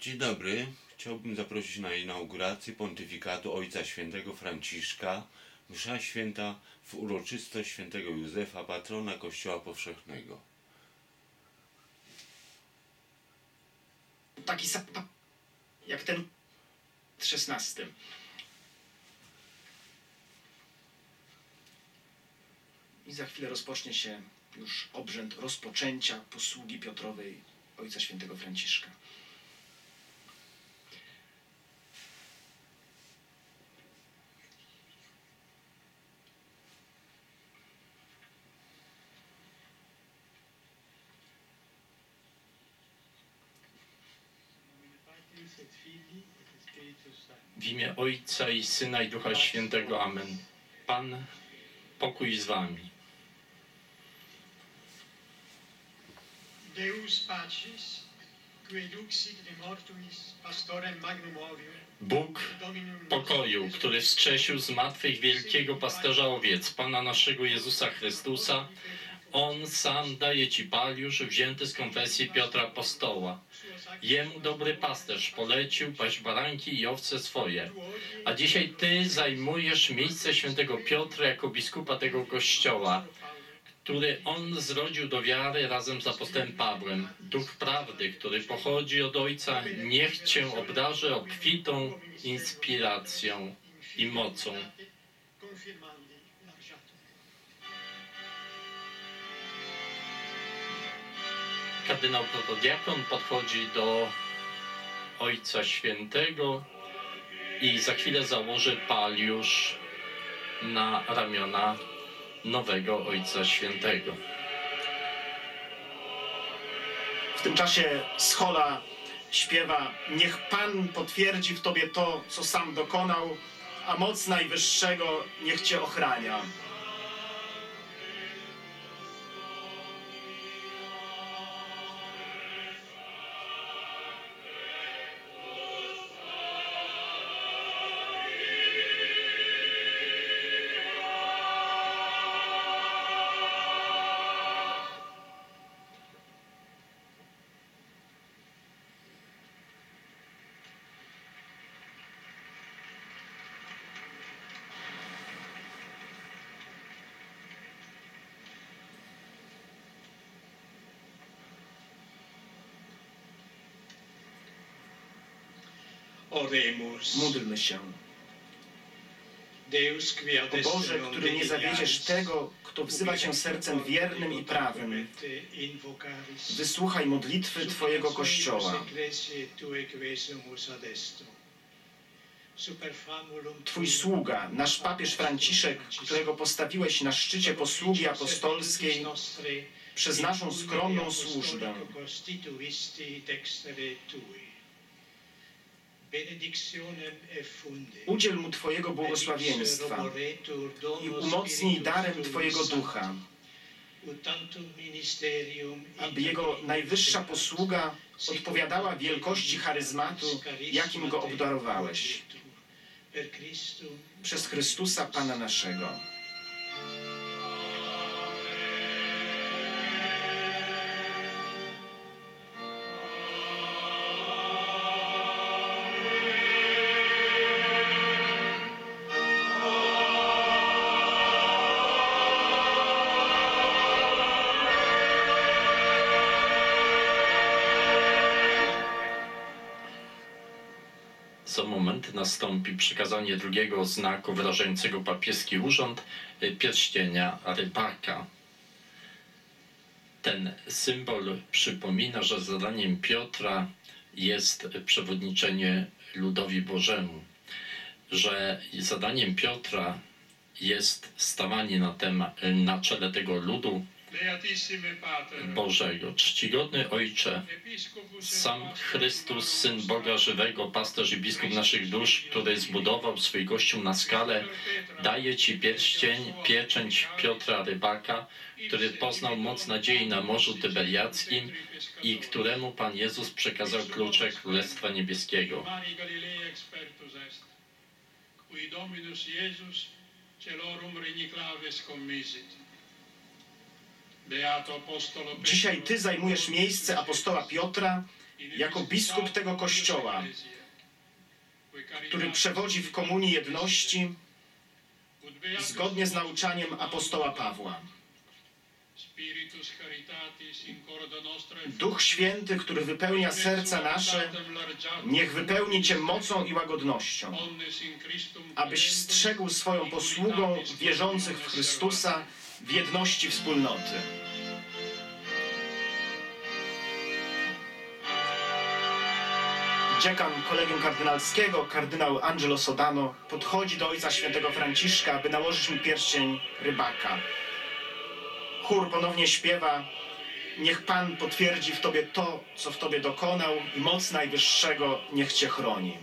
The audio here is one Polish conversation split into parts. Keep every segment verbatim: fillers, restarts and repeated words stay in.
Dzień dobry. Chciałbym zaprosić na inaugurację pontyfikatu Ojca Świętego Franciszka, msza święta w uroczystość świętego Józefa, patrona Kościoła Powszechnego. Taki sam jak ten szesnasty. I za chwilę rozpocznie się już obrzęd rozpoczęcia posługi Piotrowej Ojca Świętego Franciszka. W imię Ojca i Syna i Ducha Świętego. Amen. Pan, pokój z wami. Deus Pacis, qui duxit de mortuis pastorem magnum ovium, Bóg pokoju, który wskrzesił z martwych wielkiego pasterza owiec, Pana naszego Jezusa Chrystusa, On sam daje ci paliusz wzięty z konfesji Piotra Apostoła. Jemu dobry pasterz polecił paść baranki i owce swoje. A dzisiaj ty zajmujesz miejsce świętego Piotra jako biskupa tego kościoła, który on zrodził do wiary razem z apostołem Pawłem. Duch prawdy, który pochodzi od Ojca, niech cię obdarzy obfitą inspiracją i mocą. Kardynał protodiakon podchodzi do Ojca Świętego i za chwilę założy paliusz na ramiona nowego Ojca Świętego. W tym czasie schola śpiewa: niech Pan potwierdzi w tobie to, co sam dokonał, a moc Najwyższego niech cię ochrania. Oremus. Módlmy się. Deus, qui ad O Boże, essere który nie zawiedziesz tego, kto wzywa Cię sercem wiernym i prawym, wysłuchaj modlitwy Twojego Kościoła. Twój sługa, nasz papież Franciszek, którego postawiłeś na szczycie posługi apostolskiej, przez naszą skromną służbę, udziel mu Twojego błogosławieństwa i umocnij darem Twojego Ducha, aby jego najwyższa posługa odpowiadała wielkości charyzmatu, jakim go obdarowałeś. Przez Chrystusa Pana naszego. Za moment nastąpi przekazanie drugiego znaku wyrażającego papieski urząd, pierścienia rybaka. Ten symbol przypomina, że zadaniem Piotra jest przewodniczenie ludowi Bożemu, że zadaniem Piotra jest stawanie na, temat, na czele tego ludu Bożego. Czcigodny Ojcze, sam Chrystus, Syn Boga żywego, pasterz i biskup naszych dusz, który zbudował swój Kościół na skalę, daje Ci pierścień, pieczęć Piotra Rybaka, który poznał moc nadziei na Morzu Tyberiackim i któremu Pan Jezus przekazał klucze Królestwa Niebieskiego. Dzisiaj Ty zajmujesz miejsce apostoła Piotra jako biskup tego Kościoła, który przewodzi w komunii jedności zgodnie z nauczaniem apostoła Pawła. Duch Święty, który wypełnia serca nasze, niech wypełni Cię mocą i łagodnością, abyś strzegł swoją posługą wierzących w Chrystusa w jedności wspólnoty. Dziekan Kolegium Kardynalskiego, kardynał Angelo Sodano, podchodzi do Ojca Świętego Franciszka, aby nałożyć mu pierścień rybaka. Chór ponownie śpiewa: niech Pan potwierdzi w Tobie to, co w Tobie dokonał, i moc Najwyższego niech Cię chroni.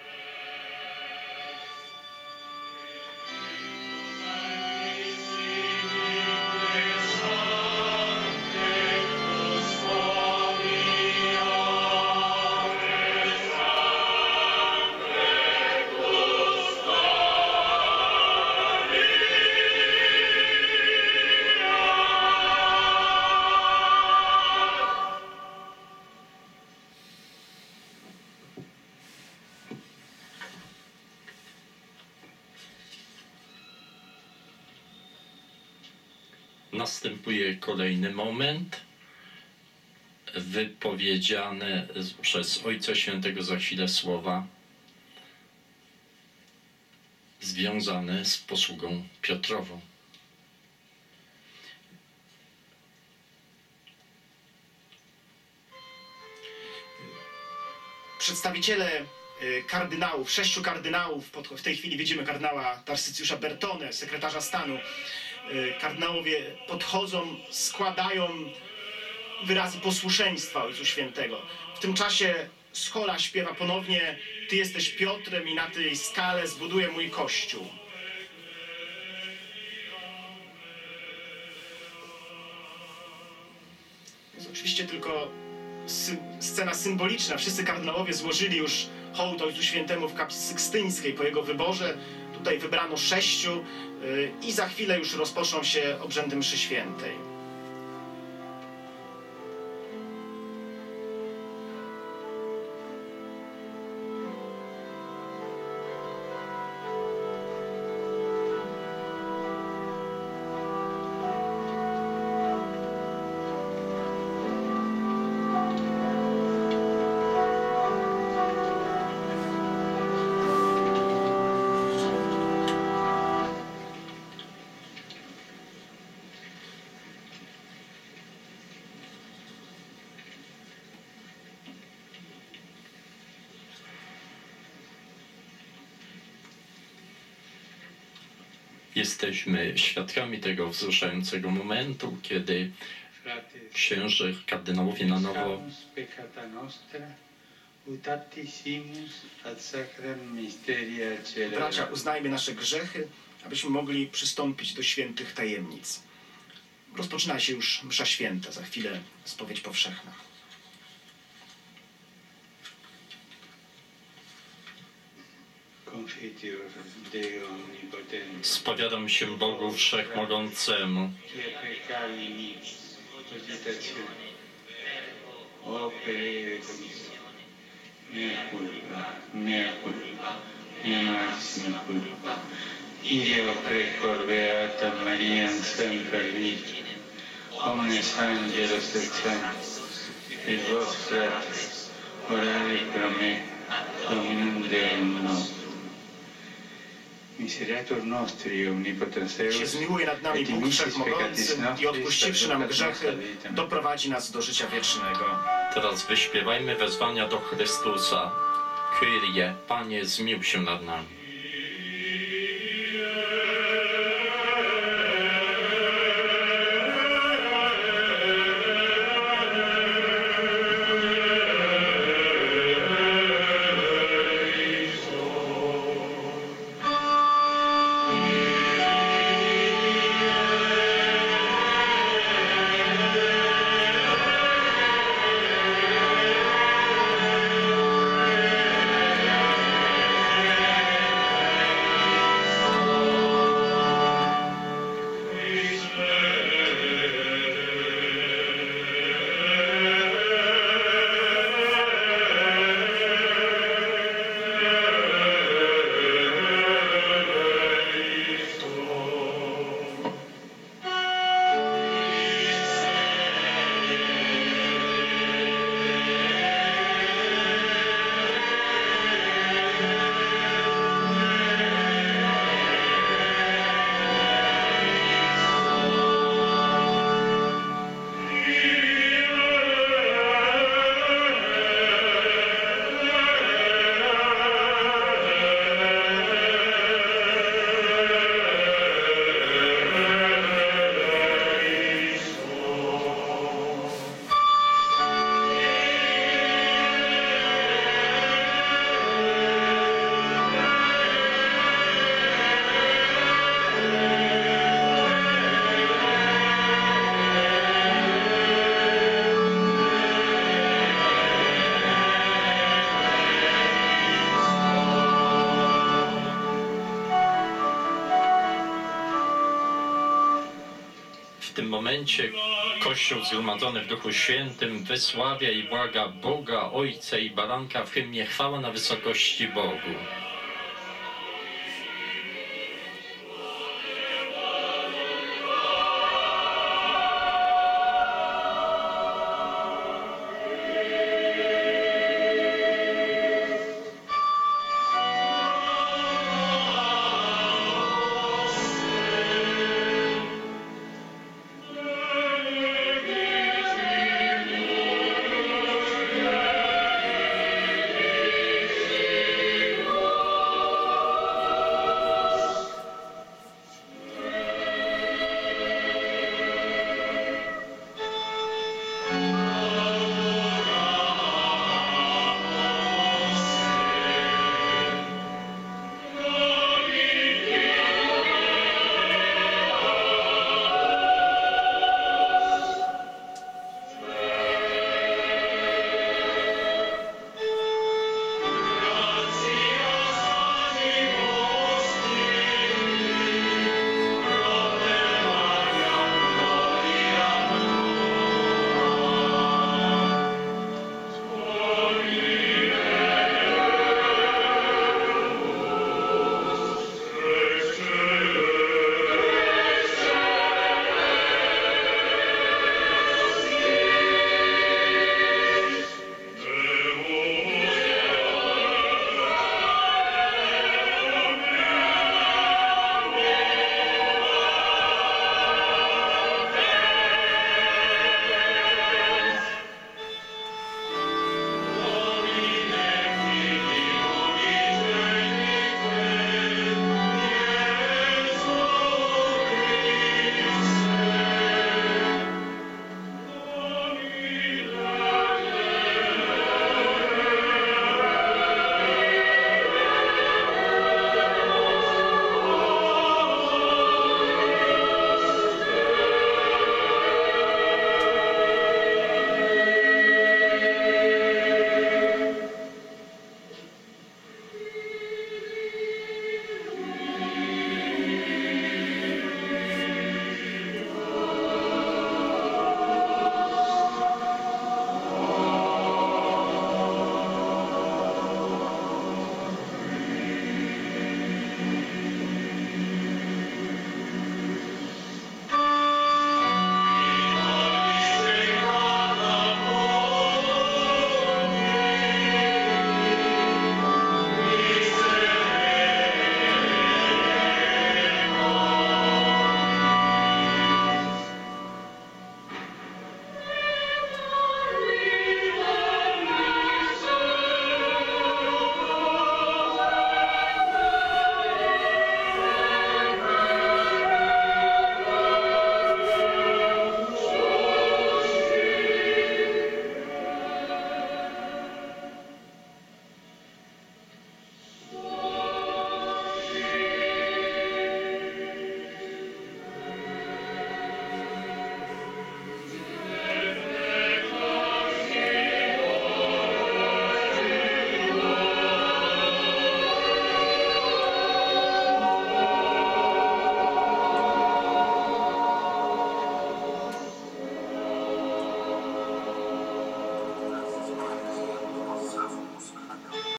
Następuje kolejny moment wypowiedziane przez Ojca Świętego za chwilę słowa związane z posługą Piotrową. Przedstawiciele kardynałów, sześciu kardynałów, w tej chwili widzimy kardynała Tarsycjusza Bertone, sekretarza stanu. Kardynałowie podchodzą, składają wyrazy posłuszeństwa Ojcu Świętego. W tym czasie schola śpiewa ponownie: Ty jesteś Piotrem i na tej skale zbuduję mój Kościół. To jest oczywiście tylko sy scena symboliczna. Wszyscy kardynałowie złożyli już hołd Ojcu Świętemu w kaplicy sykstyńskiej po jego wyborze. Tutaj wybrano sześciu yy, i za chwilę już rozpoczną się obrzędy mszy świętej. Jesteśmy świadkami tego wzruszającego momentu, kiedy księże, kardynałowie na nowo Bracia, uznajmy nasze grzechy, abyśmy mogli przystąpić do świętych tajemnic. Rozpoczyna się już msza święta, za chwilę spowiedź powszechna. Spowiadam się Bogu Wszechmogącemu, Io precor beata Maria sempre Virgine, omnes angelos et sanctos, et vos fratres, orare pro me, Dominum Deum nostrum. Miseriatur nostri, omnipotens Deus, się zmiłuje nad nami et Bóg dimissis Wszechmogący peccatis i odpuściwszy nam nostris, grzechy, doprowadzi nas do życia wiecznego. teraz wyśpiewajmy wezwania do Chrystusa. Kyrie, Panie, zmił się nad nami. tym momencie Kościół zgromadzony w Duchu Świętym wysławia i błaga Boga, Ojca i Baranka w hymnie Chwała na wysokości Bogu.